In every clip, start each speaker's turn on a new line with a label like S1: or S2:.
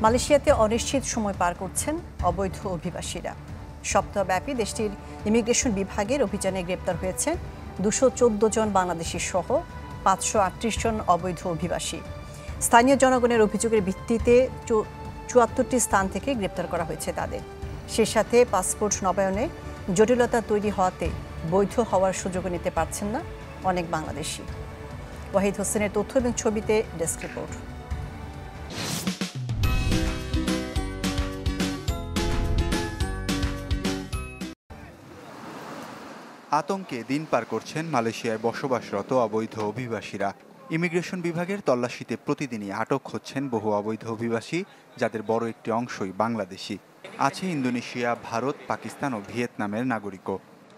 S1: মালয়েশিয়াতে অনিশ্চিত সময় পার করছেন অবৈধ অভিবাসীরা। সপ্তাহব্যাপী দেশটির ইমিগ্রেশন বিভাগের অভিযানে গ্রেপ্তার হয়েছেন 214 জন বাংলাদেশি সহ 538 জন অবৈধ অভিবাসী। স্থানীয় জনগণের অভিযোগের ভিত্তিতে 74টি স্থান থেকে গ্রেপ্তার করা হয়েছে তাদের। সে সাথে পাসপোর্ট নবায়নে জটিলতা তৈরি হওয়াতে বৈধ হওয়ার সুযোগ নিতে পারছেন না অনেক বাংলাদেশি। ওয়াহিদ হোসেনের তথ্য এবং ছবিতে ডেস্ক রিপোর্ট।
S2: আতঙ্কে দিন পার করছেন মালয়েশিয়ায় বসবাসরত অবৈধ অভিবাসীরা। ইমিগ্রেশন বিভাগের তল্লাশিতে প্রতিদিনই আটক হচ্ছেন বহু অবৈধ অভিবাসী, যাদের বড় একটি অংশই বাংলাদেশি। আছে ইন্দোনেশিয়া, ভারত, পাকিস্তান ও ভিয়েতনামের নাগরিকও।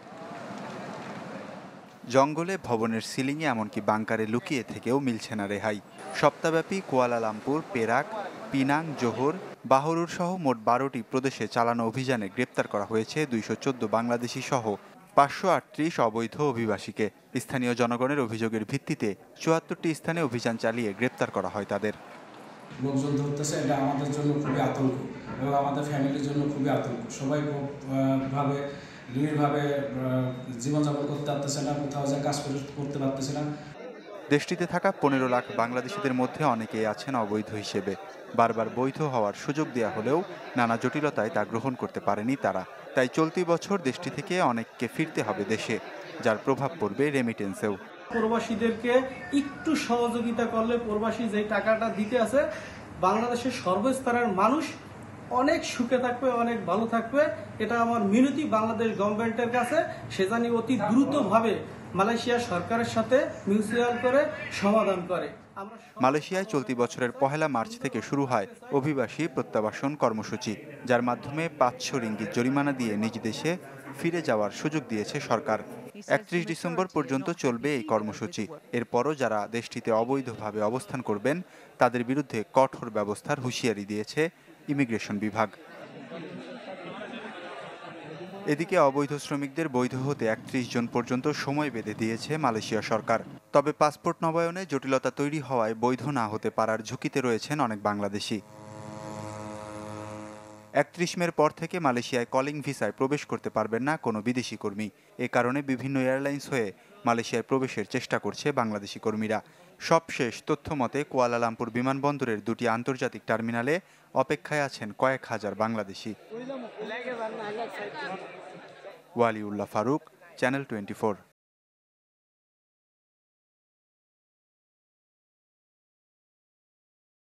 S2: জঙ্গলে, ভবনের সিলিংয়ে, এমনকি বাংকারে লুকিয়ে থেকেও মিলছে না রেহাই। সপ্তাহব্যাপী কুয়ালালামপুর, পেরাক, পিনাং, জোহর, বাহরুর সহ মোট 12টি প্রদেশে চালানো অভিযানে গ্রেপ্তার করা হয়েছে 214 বাংলাদেশি সহ 538 অবৈধ অভিবাসীকে। স্থানীয় জনগণের অভিযোগের ভিত্তিতে 74টি স্থানে অভিযান চালিয়ে গ্রেপ্তার করা হয় তাদের।
S3: লোকজন ধরতেছে, এটা আমাদের জন্য খুবই আতঙ্ক এবং আমাদের ফ্যামিলির জন্য খুবই আতঙ্ক। সবাই খুবভাবে নির্ভাবে জীবনযাপন করতে পারতেছে না, কোথাও যা কাজ করতে পারতেছে না।
S2: দেশটিতে থাকা 15 লাখ বাংলাদেশিদের মধ্যে অনেকেই আছেন অবৈধ হিসেবে। বারবার বৈধ হওয়ার সুযোগ দেওয়া হলেও নানা জটিলতায় তা গ্রহণ করতে পারেনি তারা। তাই চলতি বছর দেশটি থেকে অনেককে ফিরতে হবে দেশে, যার প্রভাব পড়বে রেমিটেন্সেও।
S4: প্রবাসীদেরকে একটু সহযোগিতা করলে প্রবাসী যে টাকাটা দিতে আছে, বাংলাদেশের সর্বস্তরের মানুষ অনেক সুখে থাকবে, অনেক ভালো থাকবে। এটা আমার মিনতি বাংলাদেশ গভর্নমেন্টের কাছে, সে জানি অতি দ্রুতভাবে মালয়েশিয়া সরকারের সাথে মিউচুয়াল করে সমাধান করে।
S2: মালয়েশিয়ায় চলতি বছরের 1 মার্চ থেকে শুরু হয় অভিবাসী প্রত্যাবাসন কর্মসূচি, যার মাধ্যমে 500 রিঙ্গিত জরিমানা দিয়ে নিজ দেশে ফিরে যাওয়ার সুযোগ দিয়েছে সরকার। 31 ডিসেম্বর পর্যন্ত চলবে এই কর্মসূচি। এরপরও যারা দেশটিতে অবৈধভাবে অবস্থান করবেন তাদের বিরুদ্ধে কঠোর ব্যবস্থার হুঁশিয়ারি দিয়েছে ইমিগ্রেশন বিভাগ। এদিকে অবৈধ শ্রমিকদের বৈধ হতে 31 জন পর্যন্ত সময় বেঁধে দিয়েছে মালয়েশিয়া সরকার। তবে পাসপোর্ট নবায়নে জটিলতা তৈরি হওয়ায় বৈধ না হতে পারার ঝুঁকিতে রয়েছেন অনেক বাংলাদেশি। 31 মের পর থেকে মালয়েশিয়ায় কলিং ভিসায় প্রবেশ করতে পারবেন না কোনো বিদেশি কর্মী। এ কারণে বিভিন্ন এয়ারলাইন্স হয়ে মালয়েশিয়ায় প্রবেশের চেষ্টা করছে বাংলাদেশি কর্মীরা। সবশেষ তথ্য মতে কুয়ালালামপুর বিমানবন্দরের 2টি আন্তর্জাতিক টার্মিনালে অপেক্ষায় আছেন কয়েক হাজার বাংলাদেশি। ওয়ালিউল্লাহ ফারুক, চ্যানেল 24।